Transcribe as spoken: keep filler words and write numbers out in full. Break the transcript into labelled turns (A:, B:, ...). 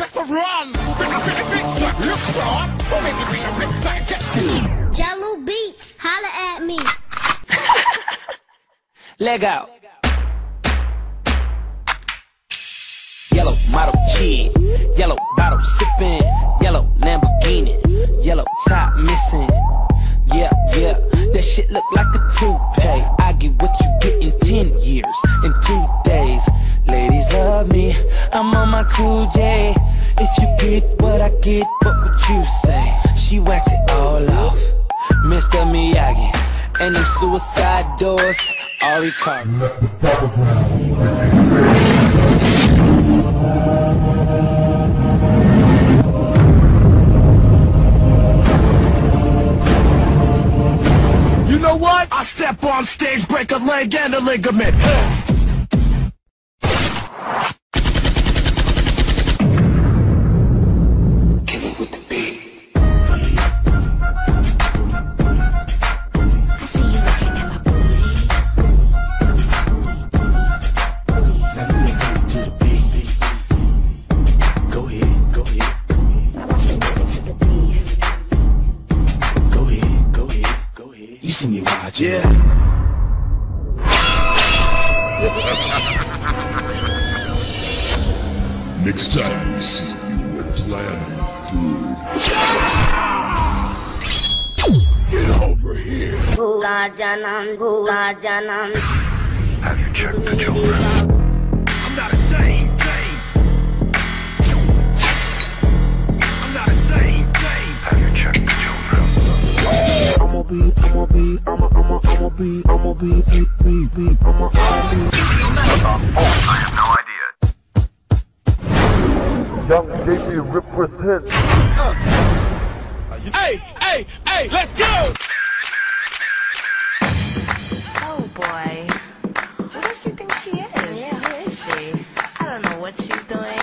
A: Mister Run. Look sharp. Or maybe be a rip side.
B: Jello Beats, holla at me.
C: Leg out. Yellow model kid, yellow bottle sipping, yellow Lamborghini, yellow top missing. Yeah, yeah, that shit look like a toupee. I get what you get in ten years, in two days. Ladies love me, I'm on my cool J. If you get what I get, what would you say? She whacks it all off, Mister Miyagi, and them suicide doors, Ari Carter.
A: You know what? I step on stage, break a leg and a ligament.
C: Kill it with the beat.
B: I see you looking at my booty.
C: Let me make it to the beat. Go ahead, go ahead.
B: I want you to move it to the beat.
C: Go ahead, go ahead, go ahead. You see me watching.
A: Yeah.
D: Next time we see you, we'll plan food. Get over here.
B: Bula janam, bula janam.
D: Have you checked the children?
A: I'm not ashamed, Dave. I'm not ashamed, Dave.
D: Have you checked the children?
E: I'ma be, I'ma be, I'ma, I'ma, I'ma be, I'ma be, be, be, be, I'ma, I'ma be.
D: Oh, I have no idea.
E: Young J P rip for his head.
A: Hey, hey, hey, let's go!
F: Oh boy. Who does she think she is? Yeah, who is she? I don't know what she's doing.